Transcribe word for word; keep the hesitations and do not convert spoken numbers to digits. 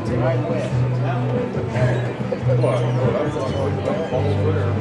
Right west. What? Oh, that's on the whole there.